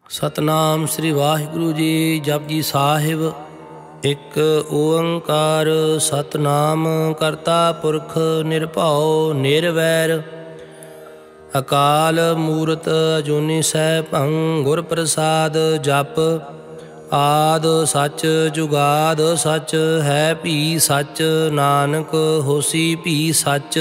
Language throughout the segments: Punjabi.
ਸਤਨਾਮ ਸ੍ਰੀ ਵਾਹਿਗੁਰੂ ਜੀ। ਜਪਜੀ ਸਾਹਿਬ। ਇੱਕ ਓੰਕਾਰ ਸਤਨਾਮ ਕਰਤਾ ਪੁਰਖ ਨਿਰਭਉ ਨਿਰਵੈਰ ਅਕਾਲ ਮੂਰਤ ਅਜੂਨੀ ਸੈਭੰ ਗੁਰ ਪ੍ਰਸਾਦ ਜਪ। ਆਦ ਸੱਚ ਜੁਗਾਦ ਸੱਚ ਹੈ ਭੀ ਸੱਚ ਨਾਨਕ ਹੋਸੀ ਭੀ ਸੱਚ।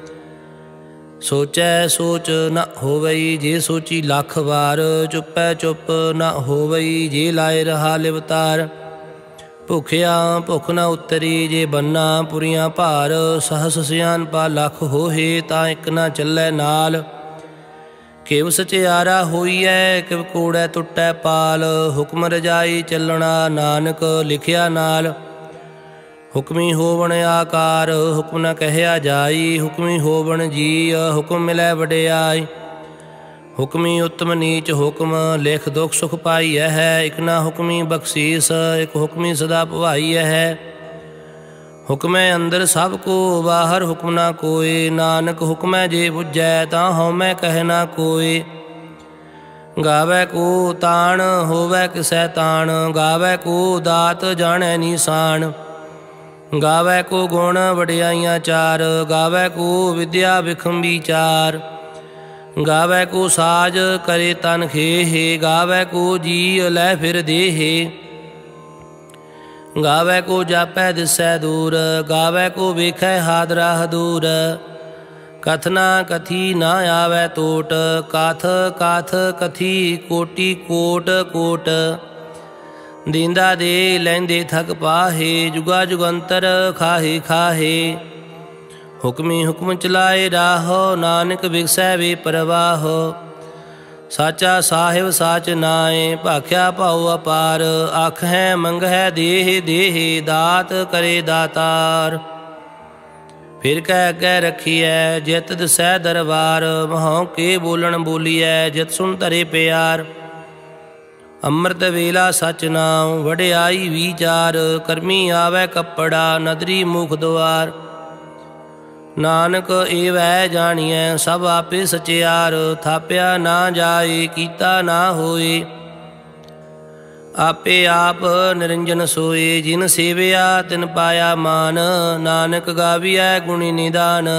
ਸੋਚੈ ਸੋਚ ਨ ਹੋਵਈ ਜੇ ਸੋਚੀ ਲੱਖ ਵਾਰ। ਚੁੱਪੈ ਚੁੱਪ ਨ ਹੋਵਈ ਜੇ ਲਾਏ ਰਹਾ ਲਿਵਤਾਰ। ਭੁਖਿਆ ਭੁਖ ਨ ਉਤਰੀ ਜੇ ਬੰਨਾ ਪੁਰੀਆਂ ਭਾਰ। ਸਹਸ ਸਿਆਣਪਾ ਲੱਖ ਹੋਹੇ ਤਾਂ ਇੱਕ ਨ ਚੱਲੈ ਨਾਲ। ਕਿਵ ਸਚਿਆਰਾ ਹੋਈਐ ਕਿਵ ਕੋੜੈ ਟੁੱਟੈ ਪਾਲ। ਹੁਕਮ ਰਜਾਈ ਚੱਲਣਾ ਨਾਨਕ ਲਿਖਿਆ ਨਾਲ। ਹੁਕਮੀ ਹੋਵਣ ਆਕਾਰ ਹੁਕਮ ਨ ਕਹਿਆ ਜਾਈ। ਹੁਕਮੀ ਹੋਵਣ ਜੀ ਹੁਕਮ ਮਿਲੈ ਵਡਿਆਈ। ਹੁਕਮੀ ਉਤਮ ਨੀਚ ਹੁਕਮ ਲਿਖ ਦੁਖ ਸੁਖ ਪਾਈਐ ਹੈ। ਇਕ ਨਾ ਹੁਕਮੀ ਬਖਸ਼ੀਸ ਇਕ ਹੁਕਮੀ ਸਦਾ ਭਵਾਈਐ ਹੈ। ਹੁਕਮੈ ਅੰਦਰ ਸਭ ਕੋ ਬਾਹਰ ਹੁਕਮ ਨਾ ਕੋਇ। ਨਾਨਕ ਹੁਕਮੈ ਜੇ ਬੁਝੈ ਤਾਂ ਹਉਮੈ ਕਹਿ ਨਾ ਕੋਇ। ਗਾਵੈ ਕੋ ਤਾਣ ਹੋਵੈ ਕਿਸੈ ਤਾਣ। ਗਾਵੈ ਕੋ ਦਾਤ ਜਾਣੈ ਨੀਸਾਨ। ਗਾਵੈ ਕੋ ਗੁਣ ਵਡਿਆਈਆਂ ਚਾਰ। ਗਾਵੈ ਕੋ ਵਿਦਿਆ ਵਿਖਮ ਵਿਚਾਰ। ਗਾਵੈ ਕੋ ਸਾਜ ਕਰੇ ਤਨ ਖੇਹ। ਗਾਵੈ ਕੋ ਜੀ ਲੈ ਫਿਰ ਦੇਹ। ਗਾਵੈ ਕੋ ਜਾਪੈ ਦਿਸੈ ਦੂਰ। ਗਾਵੈ ਕੋ ਵੇਖੈ ਹਾਦਰਾ ਹਦੂਰ। ਕਥਨਾ ਕਥੀ ਨਾ ਆਵੈ ਟੋਟ। ਕਥ ਕਥ ਕਥੀ ਕੋਟੀ ਕੋਟ ਕੋਟ। ਦੀਂਦਾ ਦੇ ਲੈਂਦੇ ਥਕ ਪਾਹੇ। ਜੁਗਾ ਜੁਗੰਤਰ ਖਾਹੇ ਖਾਹੇ। ਹੁਕਮੀ ਹੁਕਮ ਚਲਾਏ ਰਾਹੋ ਨਾਨਕ ਵਿਗਸੈ ਵੇ ਪ੍ਰਵਾਹੋ। ਸਾਚਾ ਸਾਹਿਬ ਸਾਚ ਨਾਏ ਭਾਖਿਆ ਭਾਉ ਅਪਾਰ। ਆਖਹਿ ਮੰਗਹਿ ਦੇਹ ਦੇਹ ਦਾਤ ਕਰੇ ਦਾਤਾਰ। ਫਿਰ ਕਹਿ ਅੱਗੇ ਰੱਖੀਐ ਜਿਤ ਦਿਸੈ ਦਰਬਾਰ। ਮਹਉ ਕੇ ਬੋਲਣ ਬੋਲੀਐ ਜਿਤ ਸੁਣ ਧਰੇ ਪਿਆਰ। ਅੰਮ੍ਰਿਤ ਵੇਲਾ ਸਚ ਨਾਉ ਵਡਿਆਈ ਵਿਚਾਰ। ਕਰਮੀ ਆਵੈ ਕੱਪੜਾ ਨਦਰੀ ਮੁਖ ਦੁਆਰ। ਨਾਨਕ ਏਵੈ ਜਾਣੀਐ ਸਭ ਆਪੇ ਸਚਿਆਰ। ਥਾਪਿਆ ਨਾ ਜਾਏ ਕੀਤਾ ਨਾ ਹੋਏ। ਆਪੇ ਆਪ ਨਿਰੰਜਨ ਸੋਏ। ਜਿਨ ਸੇਵਿਆ ਤਿਨ ਪਾਇਆ ਮਾਨ। ਨਾਨਕ ਗਾਵੀਐ ਗੁਣੀ ਨਿਦਾਨ।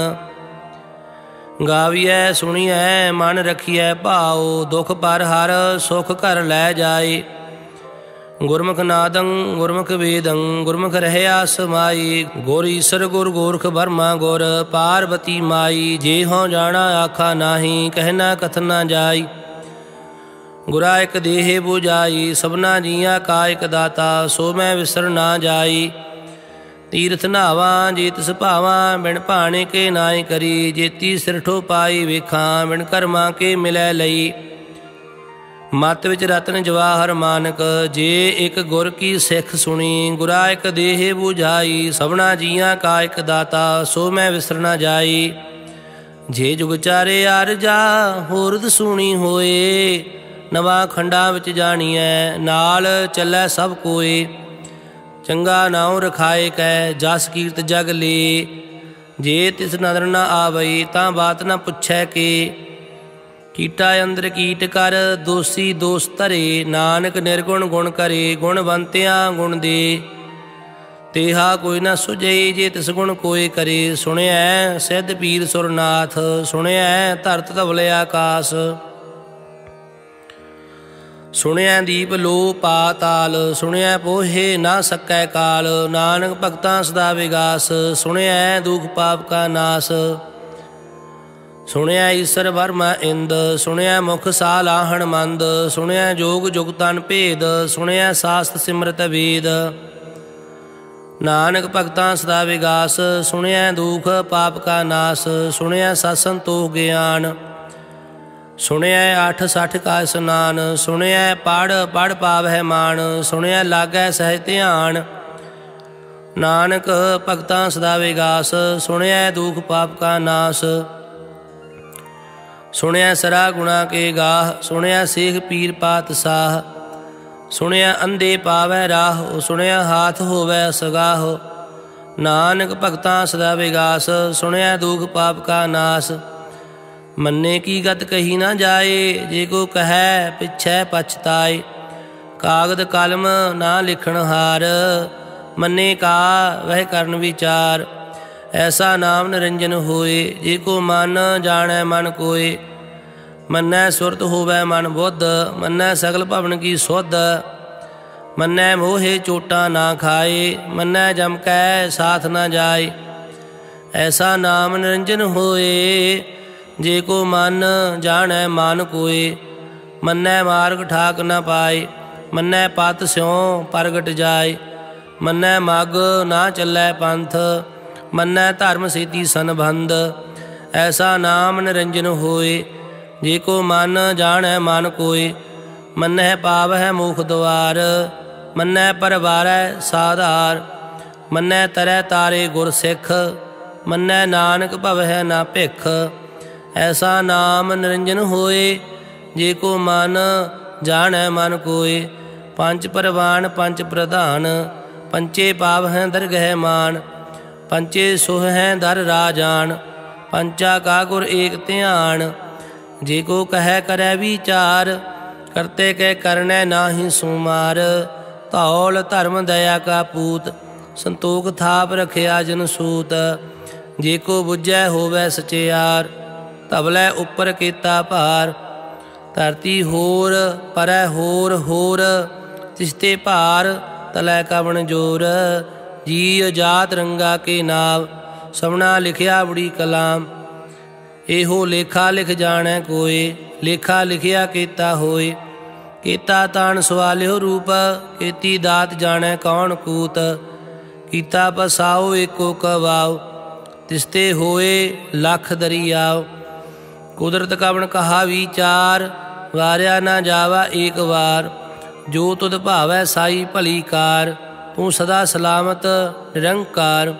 ਗਾਵੀਐ ਸੁਣੀਐ ਮਨ ਰਖੀਐ ਭਾਉ। ਦੁਖ ਪਰ ਹਰ ਸੁਖ ਘਰ ਲੈ ਜਾਏ। ਗੁਰਮੁਖ ਨਾਦੰ ਗੁਰਮੁਖ ਵੇਦੰ ਗੁਰਮੁਖ ਰਹਿਆ ਸਮਾਈ। ਗੁਰ ਈਸਰ ਗੁਰ ਗੋਰਖ ਬਰਮਾ ਗੁਰ ਪਾਰਬਤੀ ਮਾਈ। ਜੇ ਹਉ ਜਾਣਾ ਆਖਾ ਨਾਹੀ ਕਹਿਣਾ ਕਥਨ ਨਾ ਜਾਈ। ਗੁਰਾ ਇਕ ਦੇਹ ਬੁਝਾਈ ਸਭਨਾ ਜੀਆਂ ਕਾ ਇਕ ਦਾਤਾ। ਸੋ ਮੈਂ ਵਿਸਰ ਨਾ ਜਾਈ। ਤੀਰਥ ਨਾਵਾਂ ਜੇ ਤਿਸ ਭਾਵਾਂ ਬਿਨ ਭਾਣੇ ਕੇ ਨਾਇ ਕਰੀ। ਜੇਤੀ ਸਿਰਠੋ ਪਾਈ ਵੇਖਾਂ ਬਿਨ ਕਰਮਾਂ ਕੇ ਮਿਲੈ ਲਈ। ਮਤ ਵਿੱਚ ਰਤਨ ਜਵਾਹਰ ਮਾਨਕ ਜੇ ਇਕ ਗੁਰ ਕੀ ਸਿੱਖ ਸੁਣੀ। ਗੁਰਾ ਇਕ ਦੇਹ ਬੁਝਾਈ ਸਭਨਾ ਜੀਆਂ ਕਾ ਇਕ ਦਾਤਾ। ਸੋ ਮੈਂ ਵਿਸਰ ਨਾ ਜਾਈ। ਜੇ ਜੁਗ ਚਾਰੇ ਆਰਜਾ ਹੋਰਦ ਸੁਣੀ ਹੋਏ। ਨਵਾਂ ਖੰਡਾਂ ਵਿੱਚ ਜਾਣੀਐ ਨਾਲ ਚੱਲੈ ਸਭ ਕੋਏ। ਚੰਗਾ ਨਾਉ ਰਖਾਏ ਕੈ ਜਸ ਕੀਰਤ ਜਗ ਲੇ। ਜੇ ਤਿਸ ਨਦਰ ਨ ਆਵਈ ਤਾਂ ਬਾਤ ਨ ਪੁੱਛੈ ਕੇ। ਕੀਟਾ ਅੰਦਰ ਕੀਟ ਕਰ ਦੋਸੀ ਦੋਸ ਧਰੇ। ਨਾਨਕ ਨਿਰਗੁਣ ਗੁਣ ਕਰੇ ਗੁਣਵੰਤਿਆਂ ਗੁਣ ਦੇ। ਤੇਹਾ ਕੋਈ ਨ ਸੁਝਈ ਜੇ ਤਿਸ ਗੁਣ ਕੋਇ ਕਰੇ। ਸੁਣਿਐ ਸਿੱਧ ਪੀਰ ਸੁਰਨਾਥ ਸੁਣਿਐ ਧਰਤ ਧਵਲ ਆਕਾਸ। ਸੁਣਿਐ ਦੀਪ ਲੋ ਪਾਤਾਲ ਸੁਣਿਐ ਪੋਹੇ ਨਾ ਸਕੈ ਕਾਲ। ਨਾਨਕ ਭਗਤਾਂ ਸਦਾ ਵਿਗਾਸ ਸੁਣਿਐ ਦੁਖ ਪਾਪ ਕਾ ਨਾਸ। ਸੁਣਿਐ ਈਸਰ ਬਰਮਾ ਇੰਦ ਸੁਣਿਐ ਮੁਖ ਸਾਲਾਹਣ ਮੰਦ। ਸੁਣਿਐ ਜੋਗ ਜੁਗਤਨ ਭੇਦ ਸੁਣਿਐ ਸਾਸਤ ਸਿਮਰਤ ਵੇਦ। ਨਾਨਕ ਭਗਤਾਂ ਸਦਾ ਵਿਗਾਸ ਸੁਣਿਐ ਦੁਖ ਪਾਪ ਕਾ ਨਾਸ। ਸੁਣਿਐ ਸਤ ਸੰਤੋਖ ਗਿਆਨ ਸੁਣਿਐ 860 ਕਾ ਇਸਨਾਨ। ਸੁਣਿਐ ਪੜ ਪੜ ਪਾਵਹਿ ਮਾਨ। ਸੁਣਿਐ ਲਾਗੈ ਸਹਿਜ ਧਿਆਨ। ਨਾਨਕ ਭਗਤਾਂ ਸਦਾ ਵਿਗਾਸ ਸੁਣਿਐ ਦੁਖ ਪਾਪ ਕਾ ਨਾਸ। ਸੁਣਿਐ ਸਰਾ ਗੁਣਾ ਕੇ ਗਾਹ ਸੁਣਿਐ ਸੇਖ ਪੀਰ ਪਾਤਸ਼ਾਹ। ਸੁਣਿਐ ਅੰਧੇ ਪਾਵੈ ਰਾਹ ਸੁਣਿਐ ਹਾਥ ਹੋਵੈ ਸਗਾਹ। ਨਾਨਕ ਭਗਤਾਂ ਸਦਾ ਵਿਗਾਸ ਸੁਣਿਐ ਦੁਖ ਪਾਪ ਕਾ ਨਾਸ। ਮੰਨੇ ਕੀ ਗਤ ਕਹੀ ਨਾ ਜਾਏ, ਜੇ ਕੋ ਕਹੈ ਪਿਛੈ ਪਛਤਾਏ। ਕਾਗਦ ਕਲਮ ਨਾ ਲਿਖਣ ਹਾਰ, ਮੰਨੇ ਕਾ ਵਹਿ ਕਰਨ ਵਿਚਾਰ। ਐਸਾ ਨਾਮ ਨਿਰੰਜਨ ਹੋਏ, ਜੇ ਕੋ ਮਨ ਜਾਣੈ ਮਨ ਕੋਏ। ਮੰਨੈ ਸੁਰਤ ਹੋਵੈ ਮਨ ਬੁੱਧ, ਮੰਨੈ ਸਗਲ ਭਵਨ ਕੀ ਸੁਧ। ਮੰਨੈ ਮੋਹੇ ਚੋਟਾਂ ਨਾ ਖਾਏ, ਮੰਨੈ ਜਮ ਕੈ ਸਾਥ ਨਾ ਜਾਏ। ਐਸਾ ਨਾਮ ਨਿਰੰਜਨ ਹੋਏ, ਜੇ ਕੋ ਮਨ ਜਾਣੈ ਮਨ ਕੋਏ। ਮੰਨੈ ਮਾਰਗ ਠਾਕ ਨਾ ਪਾਏ, ਮੰਨੈ ਪਤ ਸਿਉ ਪ੍ਰਗਟ ਜਾਏ। ਮੰਨੈ ਮਗ ਨਾ ਚੱਲੈ ਪੰਥ, ਮੰਨੈ ਧਰਮ ਸੇਤੀ ਸੰਬੰਧ। ਐਸਾ ਨਾਮ ਨਿਰੰਜਨ ਹੋਏ, ਜੇ ਕੋ ਮਨ ਜਾਣੈ ਮਨ ਕੋਏ। ਮੰਨੈ ਪਾਵਹਿ ਮੋਖ ਦੁਆਰ, ਮੰਨੈ ਪਰਵਾਰੈ ਸਾਧਾਰ। ਮੰਨੈ ਤਰੈ ਤਾਰੇ ਗੁਰ ਸਿੱਖ, ਮੰਨੈ ਨਾਨਕ ਭਵਹਿ ਨਾ ਭਿਖ। ਐਸਾ ਨਾਮ ਨਿਰੰਜਨ ਹੋਏ, ਜੇ ਕੋ ਮਨ ਜਾਣੈ ਮਨ ਕੋਏ। ਪੰਚ ਪਰਵਾਨ ਪੰਚ ਪ੍ਰਧਾਨ, ਪੰਚੇ ਪਾਵਹਿ ਦਰਗਹਿ ਮਾਨ। ਪੰਚੇ ਸੁਹਹਿ ਦਰ ਰਾਜਾਨ, ਪੰਚਾ ਕਾ ਗੁਰ ਏਕ ਧਿਆਨ। ਜੇ ਕੋ ਕਹੈ ਕਰੈ ਵਿਚਾਰ, ਕਰਤੇ ਕੈ ਕਰਨੈ ਨਾਹੀ ਸੁਮਾਰ। ਧੌਲ ਧਰਮ ਦਇਆ ਕਾ ਪੂਤ, ਸੰਤੋਖ ਥਾਪ ਰਖਿਆ ਜਨ ਸੂਤ। ਜੇ ਕੋ ਬੁਝੈ ਹੋਵੈ ਸਚਿਆਰ, ਧਵਲੇ ਉੱਪਰ ਕੀਤਾ ਭਾਰ। ਧਰਤੀ ਹੋਰ ਪਰੈ ਹੋਰ ਹੋਰ, ਤਿਸਤੇ ਭਾਰ ਤਲੈ ਕਵਣ ਜੋਰ। ਜੀ ਜਾਤ ਰੰਗਾ ਕੇ ਨਾਵ, ਸਭਨਾ ਲਿਖਿਆ ਬੜੀ ਕਲਾਮ। ਇਹੋ ਲੇਖਾ ਲਿਖ ਜਾਣੈ ਕੋਏ, ਲੇਖਾ ਲਿਖਿਆ ਕੀਤਾ ਹੋਏ। ਕੀਤਾ ਤਾਣ ਸਵਾਲਿਓ ਰੂਪ, ਕੀਤੀ ਦਾਤ ਜਾਣੈ ਕੌਣ ਕੂਤ। ਕੀਤਾ ਪਸਾਓ ਏਕੋ ਕਵਾਓ, ਤਿਸਤੇ ਹੋਏ ਲੱਖ ਦਰਿਆਓ। ਕੁਦਰਤ ਕਵਣ ਕਹਾ ਵਿਚਾਰ, ਵਾਰਿਆ ਨਾ ਜਾਵਾ ਏਕ ਵਾਰ। ਜੋ ਤੁਧ ਭਾਵੈ ਸਾਈ ਭਲੀ ਕਾਰ, ਤੂੰ ਸਦਾ ਸਲਾਮਤ ਨਿਰੰਕਾਰ।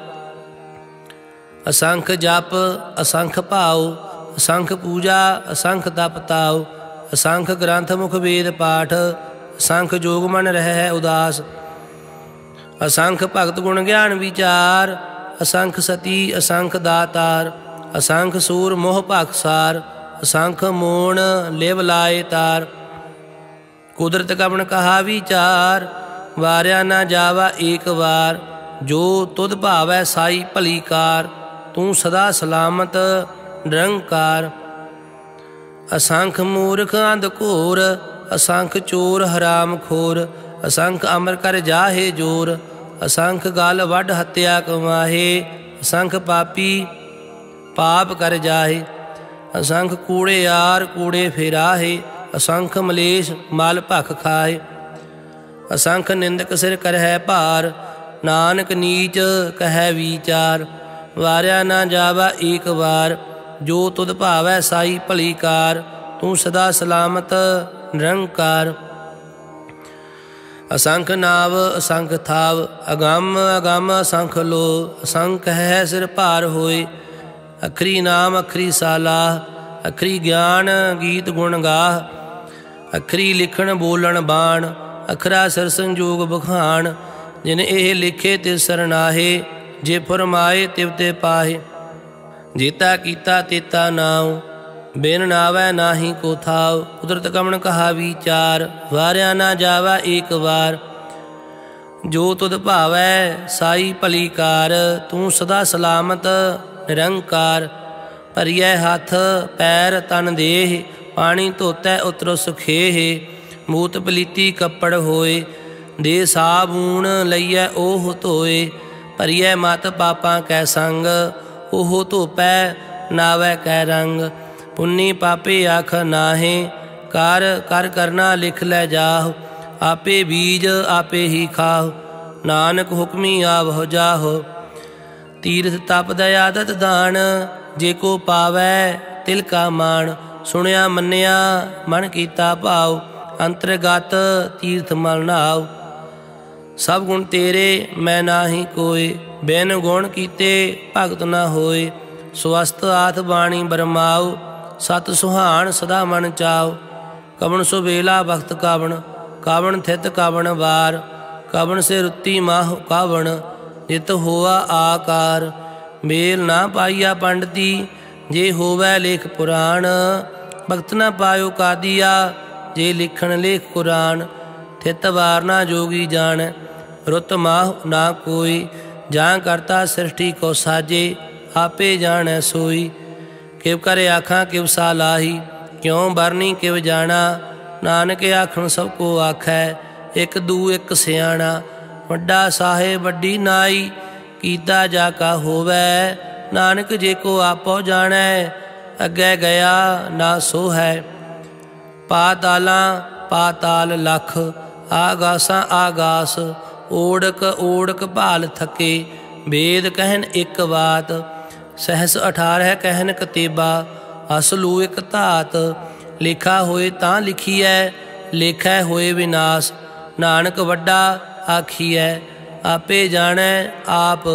ਅਸੰਖ ਜਪ ਅਸੰਖ ਭਾਉ, ਅਸੰਖ ਪੂਜਾ ਅਸੰਖ ਤਪ ਤਾਉ। ਅਸੰਖ ਗ੍ਰੰਥ ਮੁਖ ਵੇਦ ਪਾਠ, ਅਸੰਖ ਜੋਗ ਮਨ ਰਹਿ ਉਦਾਸ। ਅਸੰਖ ਭਗਤ ਗੁਣ ਗਿਆਨ ਵਿਚਾਰ, ਅਸੰਖ ਸਤੀ ਅਸੰਖ ਦਾਤਾਰ। ਅਸੰਖ ਸੂਰ ਮੋਹ ਭਾਖਸਾਰ, ਅਸੰਖ ਮੋਣ ਲਿਵ ਲਾਏ ਤਾਰ। ਕੁਦਰਤ ਕਵਣ ਕਹਾ ਵਿਚਾਰ, ਵਾਰਿਆ ਨਾ ਜਾਵਾ ਏਕ ਵਾਰ। ਜੋ ਤੁਧ ਭਾਵੈ ਸਾਈ ਭਲੀ ਕਾਰ, ਤੂੰ ਸਦਾ ਸਲਾਮਤ ਨਿਰੰਕਾਰ। ਅਸੰਖ ਮੂਰਖ ਅੰਧ ਘੋਰ, ਅਸੰਖ ਚੋਰ ਹਰਾਮ ਖੋਰ। ਅਸੰਖ ਅਮਰ ਕਰ ਜਾਹੇ ਜੋਰ, ਅਸੰਖ ਗਲ ਵੱਢ ਹੱਤਿਆ ਕਮਾਹੇ। ਅਸੰਖ ਪਾਪੀ ਪਾਪ ਕਰ ਜਾਹੇ, ਅਸੰਖ ਕੂੜੇਆਰ ਕੂੜੇ ਫੇਰਾਹੇ। ਅਸੰਖ ਮਲੇਸ਼ ਮਲ ਭਖ ਖਾਏ। ਅਸੰਖ ਨਿੰਦਕ ਸਿਰ ਕਰਹਿ ਭਾਰ, ਨਾਨਕ ਨੀਚ ਕਹਿ ਵਿਚਾਰ। ਵਾਰਿਆ ਨਾ ਜਾਵਾ ਏਕ ਵਾਰ, ਜੋ ਤੁਧ ਭਾਵੈ ਸਾਈ ਭਲੀ ਕਾਰ। ਤੂੰ ਸਦਾ ਸਲਾਮਤ ਨਿਰੰਕਾਰ। ਅਸੰਖ ਨਾਵ ਅਸੰਖ ਥਾਵ, ਅਗੰਮ ਅਗੰਮ ਅਸੰਖ ਲੋ। ਅਸੰਖ ਹੈ ਸਿਰ ਭਾਰ ਹੋਏ, ਅਖਰੀ ਨਾਮ ਅਖਰੀ ਸਾਲਾਹ। ਅਖਰੀ ਗਿਆਨ ਗੀਤ ਗੁਣ ਗਾਹ, ਅਖਰੀ ਲਿਖਣ ਬੋਲਣ ਬਾਣ। ਅਖਰਾ ਸਿਰ ਸੰਜੋਗ ਬਖਾਣ, ਜਿਨ ਇਹ ਲਿਖੇ ਤੇ ਸਰਨਾਹੇ। ਜੇ ਫਰਮਾਏ ਤਿਵ ਤੇ ਪਾਹੇ, ਜੇਤਾ ਕੀਤਾ ਤੇਤਾ ਨਾਉ। ਬਿਨ ਨਾਵੈ ਨਾਹੀ ਕੋ ਥਾਉ, ਕੁਦਰਤ ਕਵਣ ਕਹਾ ਵਿਚਾਰ। ਵਾਰਿਆ ਨਾ ਜਾਵਾ ਏਕ ਵਾਰ, ਜੋ ਤੁਧ ਭਾਵੈ ਸਾਈ ਭਲੀ ਕਾਰ। ਤੂੰ ਸਦਾ ਸਲਾਮਤ ਨਿਰੰਕਾਰ। ਭਰੀਐ ਹੱਥ ਪੈਰ ਤਨ ਦੇਹ, ਪਾਣੀ ਧੋਤੈ ਉਤਰੋ ਸੁਖੇਹ। ਮੂਤ ਪਲੀਤੀ ਕੱਪੜ ਹੋਏ, ਦੇ ਸਾਬੂਣ ਲਈਐ ਉਹ ਧੋਏ। ਭਰੀਐ ਮਤ ਪਾਪਾਂ ਕੈ ਸੰਗ, ਉਹ ਧੋਪੈ ਨਾਵੈ ਕੈ ਰੰਗ। ਪੁੰਨੀ ਪਾਪੇ ਆਖ ਨਾਹੇ, ਕਰ ਕਰ ਕਰਨਾ ਲਿਖ ਲੈ ਜਾਹੁ। ਆਪੇ ਬੀਜ ਆਪੇ ਹੀ ਖਾਹੁ, ਨਾਨਕ ਹੁਕਮੀ ਆਵਹੁ ਜਾਹੁ। ਤੀਰਥ ਤਪ ਦਇਆ ਦਤ ਦਾਨ, ਜੇ ਕੋ ਪਾਵੈ ਤਿਲ ਕਾ ਮਾਣ। ਸੁਣਿਆ ਮੰਨਿਆ ਮਨ ਕੀਤਾ ਭਾਉ, ਅੰਤਰਗਤ ਤੀਰਥ ਮਲ ਨਾਉ। ਸਭ ਗੁਣ ਤੇਰੇ ਮੈਂ ਨਾਹੀ ਕੋਏ, ਬਿਨ ਗੁਣ ਕੀਤੇ ਭਗਤ ਨਾ ਹੋਏ। ਸਵਸਤ ਆਥ ਬਾਣੀ ਬਰਮਾਉ, ਸਤ ਸੁਹਾਣ ਸਦਾ ਮਨ ਚਾਉ। ਕਵਣ ਸੁਬੇਲਾ ਬਖਤ ਕਾਵਣ, ਕਾਵਣ ਥਿਤ ਕਾਵਣ ਵਾਰ। ਕਾਵਣ ਸੇ ਰੁੱਤੀ ਮਾਹ ਕਾਵਣ, ਜਿਤ ਹੋਆ ਆਕਾਰ। ਮੇਲ ਨਾ ਪਾਈਆ ਪੰਡਤੀ, जे होवै लेख पुराण। भगत न पायो कादिया जे लिखण लेख कुरान। थित वार ना जोगी जान रुत माह ना कोई। जां करता सृष्टि को साजे आपे जानै सोई। किव कर आखां किव सालाही क्यों बरनी किव जाना। नानक आखण सब को आखै एक दू एक सियाणा। वड्डा साहेब वड्डी नाई कीता जाका होवै। नानक जे को आपो जानै अग्गै गया ना सो है। पातालां पाताल लख आगासां आगास। ओढ़क ओढ़क भाल थके वेद कहन एक बात। सहस 18 कहन कतेबा असलू एक धात। लिखा होए तां लिखीਐ लेखै होए विनाश। नानक वड्डा आखीਐ आपे जानै आप।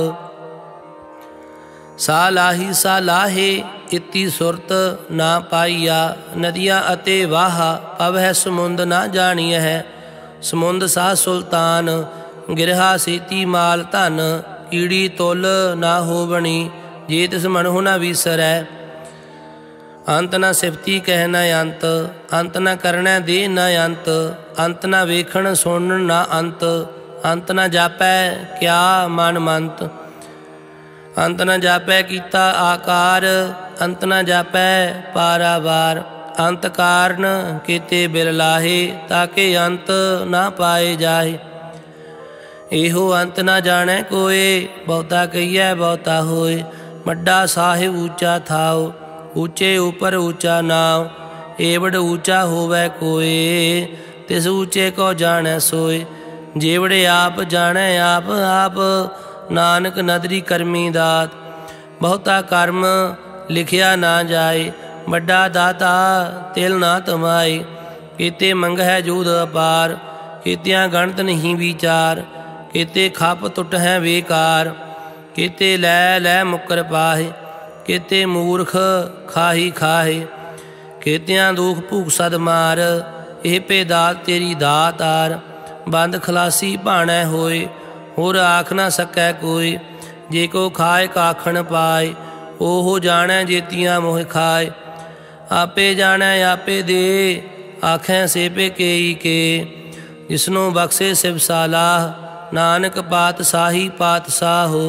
सालाही सालाहे इति सुरत ना पाईया। नदियाँ अते वाहा पवह समुंद ना जानिया है। समुंद सा सुल्तान गिरहा सीती माल धन। कीड़ी तुल ना होवनी जे तिस मनहु न विसरै। अंत न सिफती कह न अंत अंत न करना दे न अंत। अंत न वेखण सुन न अंत अंत न जापै क्या मन मंत। अंत न जापै कीता आकार अंत न जापै पारावार। अंत कारण कीते बिल लाहे ताके अंत ना पाए जाए। एहो अंत ना जाने कोय बहुता कहिए बहुता होए। वड्डा साहिब ऊँचा थाओ ऊँचे ऊपर ऊँचा नाव। एवड़ ऊँचा होवै कोय तिस ऊँचे को जाने सोए। जेवड़े आप जाने आप आप नानक नदरी करमी दात। बहुता कर्म लिखिया ना जाए वड्डा दाता तिल ना तमाए। कीते मंगै जूद अपार कीतियां गणत नहीं विचार। कीते खप टुट है बेकार कीते लै लै मुकर पाहे। कीते मूर्ख खाही खाहे कीतियां दुख भूख सद मार। एह पे दात तेरी दातार। बंद खलासी भाणै होए होर आख ना सकै कोई। जे को खाए काखण पाए ओहो जाणै जेतियां मोह खाए। आपे जाणै आपे दे आखै से पे केई के। जिसनों बख्शे शिव सालाह नानक पातशाही पातशाहो।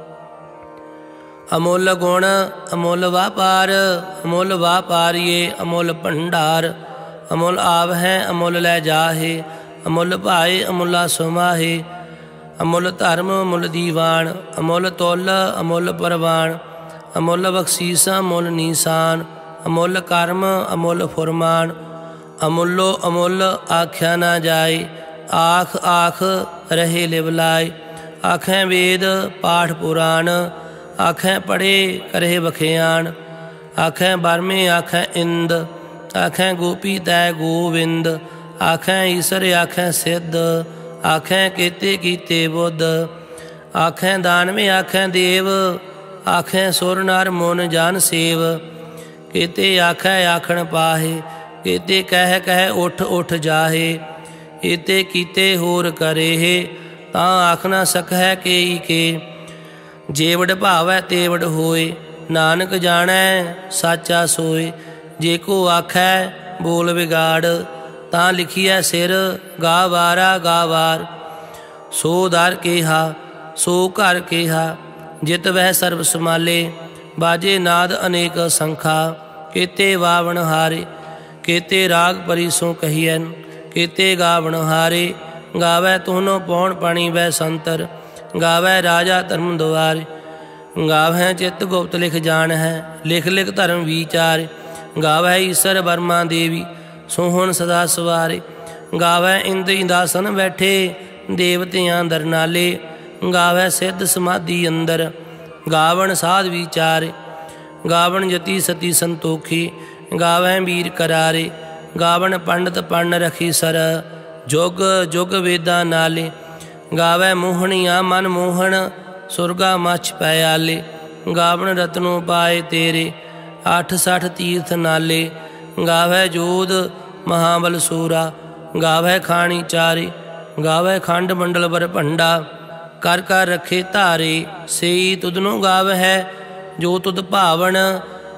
अमुल गुण अमुल वापार अमुल वापारिये अमुल भंडार। अमुल आवहै अमुल लै जाहे अमुल भाए अमुला सुमाहे। अमुल धर्म अमुल दीवान अमुल तुल अमुल परवान। अमुल बख्शीसा अमुल नीसान अमुल कर्म अमुल फुरमान। अमुलो अमुल आख्या ना जाए आख आख रहे लिवलाए। आखें वेद पाठ पुराण आखें पढ़े करे बखियान। आखें बरमे आखें इंद आखें गोपी तै गोविंद। आखें ईसर आखें सिद्ध आखें केते कीते बुद्ध। आखें दानवे आखें देव आखें सुर नर मुन जन सेव। केते आखें आखण पाहे केते कह कह उठ उठ जाहे। एते कीते होर करे हे तां आख ना सकै केई के। जेवड़ भावै तेवड़ होए नानक जाणै साचा सोए। जे को आखै बोल बिगाड़ तां लिखिए सिर गा वारा गा वार। सो दर केहा सो घर केहा जित वह सर्व समाले। बाजे नाद अनेक संखा केते वावण हारे। केते राग परिसों कहियन केते गावण हारे। गावै तुहनो पौण पाणी वह संतर गावै राजा धर्म द्वारे। गावै चित गुप्त लिख जान है लिख लिख धर्म विचार। गावै ईसर वर्मा देवी सोहन सदा सवारे। गावै इंद्र इंदासन बैठे देवतियां दर नाले। गावै सिद्ध समाधि अंदर गावण साध विचारे। गावण जति सती संतोखी गावै वीर करारे। गावण पंडित पढ़ रखी सर जुग जुग वेदा नाले। गावै मोहनिया मन मोहन सुरगा मछ पयाले। गावण रत्नों पाए तेरे 860 तीर्थ नाले। गावै जोध महाबल सूरा गावै खाणी चारे। गावै खंड मंडल बर भंडा कर कर रखे धारे। सेई तुदनो गाव है जो तुद भावण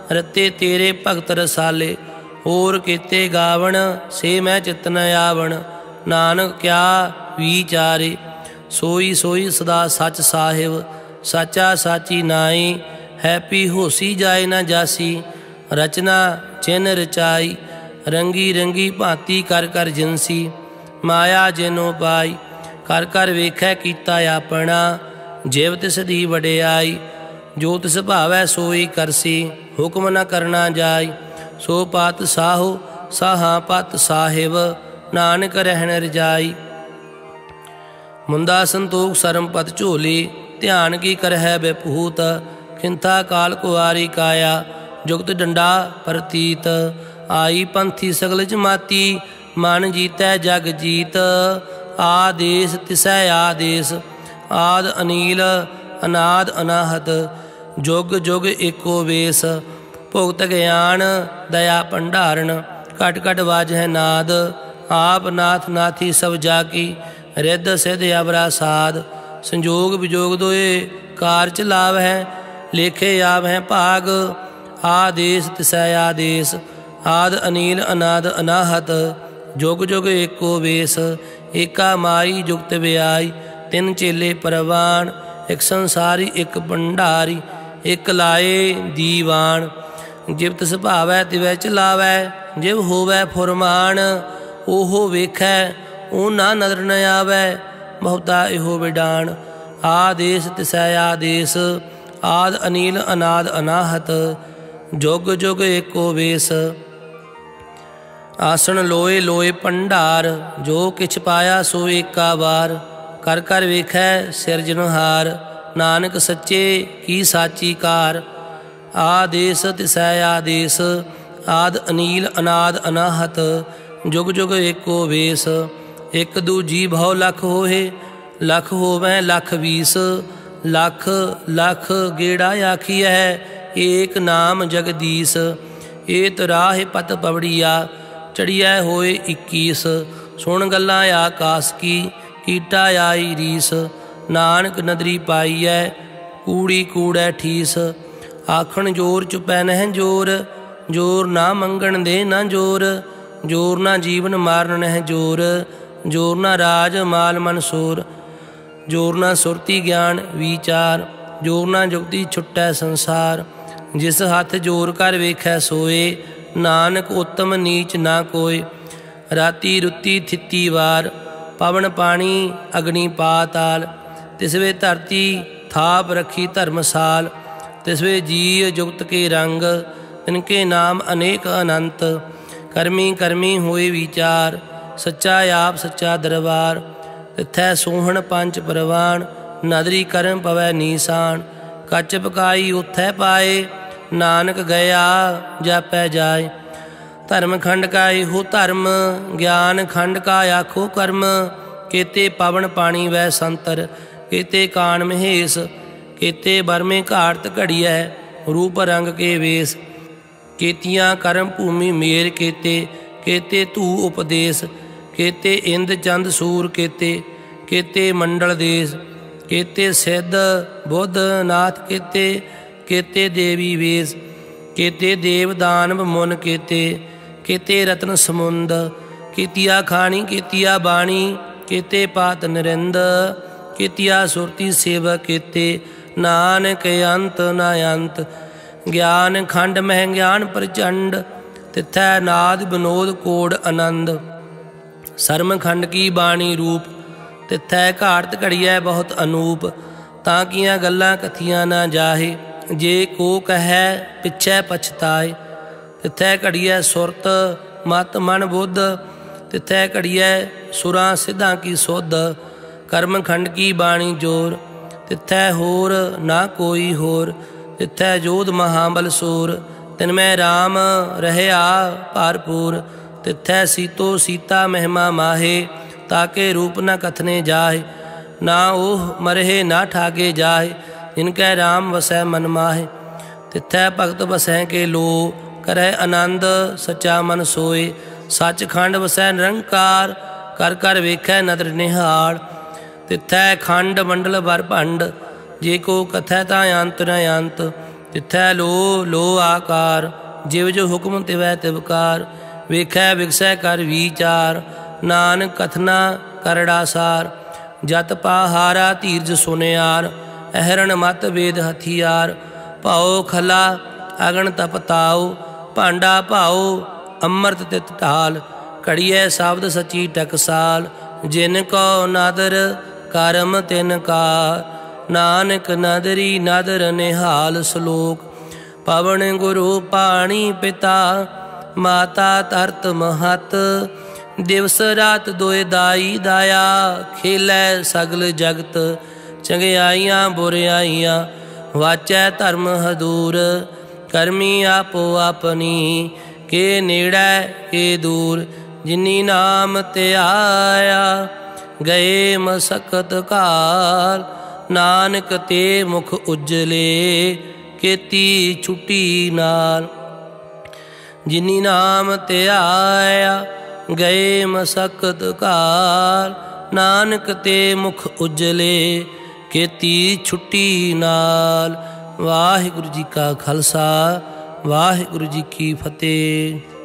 रते तेरे भगत रसाले। और केते गावण से मैं चित न आवण, नानक क्या विचारे। सोई सोई सदा सच साहिब, साचा साची नाई। है पी होसी जाए न जासी, रचना चिन्ह रचाई। रंगी रंगी भांति कर कर जिनसी, माया जिनो पाई। कर कर वेखै कीता अपना, जिव तिस दी वडियाई। जो तिस भावै सोई करसी, हुक्म न करना जाई। सो पत साहो साहा पत साहिब, नानक रहन रजाई। मुंदा संतोख सरम पत झोली, ध्यान की करहै बेपूत। खिंथा काल कुआरी काया, जुगत डंडा प्रतीत। आई पंथी सगल जमाती, मन जीतै जग जीत। आदेश तिसै आदेश, आद अनील अनाद अनाहत। जुग जुग एको वेश, भुगत ज्ञान दया भंडारण। घट घट वाजह नाद, आप नाथ नाथी सब जाकी। रिद्ध सिद्ध अबरा साध, संजोग विजोग दोए कार चलाव है। लेखे आवह भाग, आदेश तिसै आदेश। आद अनील अनाद अनाहत, जुग जुग एको वेश। एका माई जुगत व्याई, तिन चेले परवान। एक संसारी एक भंडारी, एक लाए दीवान। जिव तिस भावै तिवै चलावै, जिव होवै फुरमान। ओहो वेखै ऊना नदर न आवै, बहुता इहो विडान। आदेश तिसै आदेश, आद अनील अनाद अनाहत। जुग जुग एको वेश। आसन लोए लोए भंडार, जो किछ पाया सो एका बार। कर कर वेखै सिरजनहार, नानक सच्चे की साची कार। आदेश तिसै आदेश, आद अनील अनाद अनाहत। जुग जुग एको वेश। एक दूजी भौ लख होए, लख होवै लख बीस। लख लख गेड़ा आखिया है, एक नाम जगदीश। एत राह पत पवड़िया, चढ़िया होए 21। सुन गल्लां आकाश की, कीटा आई रीस। नानक नदरी पाईऐ, कूड़ी कूड़ै ठीस। आखण जोर चुपै नह जोर, जोर ना मंगण दे न जोर। जोर ना जीवन मारन नह जोर, जोर ना राज माल मनसूर। जोर ना सुरती ज्ञान विचार, जोर ना जुगती छुटै संसार। जिस हथ जोर कर वेखै सोए, नानक उत्तम नीच ना कोय। राती रुती थिती वार, पवन पानी अग्नि पाताल। तिसवे धरती थाप रखी धर्मसाल। तिसवे जीव जुगत के रंग, तिनके नाम अनेक अनंत। करमी करमी होए विचार, सच्चा आप सच्चा दरबार। तिथै सोहण पंच परवान, नदरी करम पवै नीसान। कच पकाई उथै पाए, नानक गया जापै जाए। धर्म खंड का इहो धर्म, ज्ञान खंड का आखो कर्म। केते पवन पानी वै संतर, केते कान महेश। केते बरमे घाट घड़िया, रूप रंग के वेश। केतियां कर्म भूमि मेर केते, केते धू उपदेश। केते इंद चंद सूर केते, केते मंडल देश। केते सिद्ध बुद्ध नाथ केते, केते देवी वेश। केते देव दानव मुन केते, केते रत्न समुंद। केतिया खानी केतिया बाणी, केते पात नरिंद। केतिया सुरती सेवक केते, नानक अंत न अंत। ज्ञान खंड मह ज्ञान प्रचंड, तिथै नाद विनोद कोड आनंद। सरम खंड की बाणी रूप, तिथै घाट घड़िया बहुत अनूप। ताकियां गल्लां कथियां ना जाहे, जे को कहै पिछै पछताए। तिथै घड़िया सुरत मत मन बुद्ध, तिथै घड़िया सुरां सिद्धां की सुध। कर्म खंड की बाणी जोर, तिथै होर ना कोई होर। तिथै जोध महाबल सूर, तिनमै राम रहया भरपूर। तिथै सीतो सीता महिमा माहे, ताके रूप न कथने जाहे। ना ओह मरहे ना ठागे जाहे, जिनकै राम वसै मन माहे। तिथै भगत बसै के लो, करह आनंद सच्चा मन सोए। सच खंड वसै निरंकार, कर कर वेखै नदर निहाल। तिथै खंड मंडल वर भंड, जे को कथै तां अंत न अंत। ਤਿਥੈ ਲੋ ਲੋ ਆਕਾਰ, ਜਿਵ ਜੋ ਹੁਕਮ ਤਿਵੈ ਤਿਵਕਾਰ। ਵੇਖੈ ਵਿਗਸੈ ਕਰ ਵਿਚਾਰ, ਨਾਨਕ ਕਥਨਾ ਕਰੜਾ ਸਾਰ। ਜਤ ਪਾਹਾਰਾ ਧੀਰਜ ਸੁਨਿਆਰ, ਅਹਰਣ ਮਤ ਵੇਦ ਹਥਿਆਰ। ਭਾਉ ਖਲਾ ਅਗਨ ਤਪਤਾਉ, ਭਾਂਡਾ ਭਾਉ ਅੰਮ੍ਰਿਤ ਤਿਤ ਢਾਲ। ਘੜੀਐ ਸ਼ਬਦ ਸਚੀ ਟਕਸਾਲ, ਜਿਨ ਕੋ ਨਾਦਰ ਕਰਮ ਤਿਨ ਕਾਰ। ਨਾਨਕ ਨਦਰੀ ਨਦਰ ਨਿਹਾਲ ਸਲੋਕ। ਪਵਨ ਗੁਰੂ ਪਾਣੀ ਪਿਤਾ, ਮਾਤਾ ਧਰਤ ਮਹਤ। ਦਿਵਸ ਰਾਤ ਦੋਇ ਦਾਈ ਦਾਇਆ, ਖੇਲੈ ਸਗਲ ਜਗਤ। ਚੰਗਿਆਈਆਂ ਬੁਰਿਆਈਆਂ ਵਾਚੈ ਧਰਮ ਹਦੂਰ। ਕਰਮੀ ਆਪੋ ਆਪਣੀ, ਕੇ ਨੇੜੈ ਕੇ ਦੂਰ। ਜਿਨੀ ਨਾਮ ਧਿਆਇਆ, ਗਏ ਮਸਕਤ ਘਾਲ। ਨਾਨਕ ਤੇ ਮੁਖ ਉਜਲੇ, ਕੀਤੀ ਛੁੱਟੀ ਨਾਲ। ਜਿਨੀ ਨਾਮ ਧਿਆਇਆ, ਗਏ ਮਸਕਤ ਘਾਲ। ਨਾਨਕ ਤੇ ਮੁਖ ਉਜਲੇ, ਕੀਤੀ ਛੁੱਟੀ ਨਾਲ। ਵਾਹਿਗੁਰੂ ਜੀ ਕਾ ਖਾਲਸਾ, ਵਾਹਿਗੁਰੂ ਜੀ ਕੀ ਫਤਿਹ।